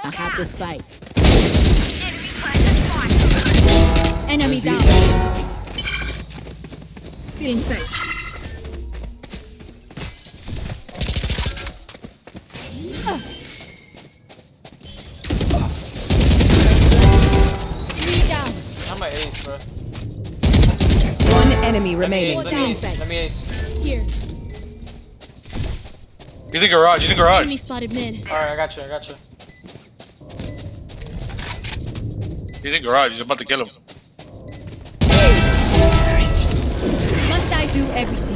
I'll have this bite. Enemy down. Stealing sight. Three down. I'm my ace, bro. One enemy remaining. Let me ace. Let me ace. Here. He's in garage. He's in garage. Enemy spotted mid. Alright, I got you. I got you. He's in garage. He's about to kill him. Must I do everything?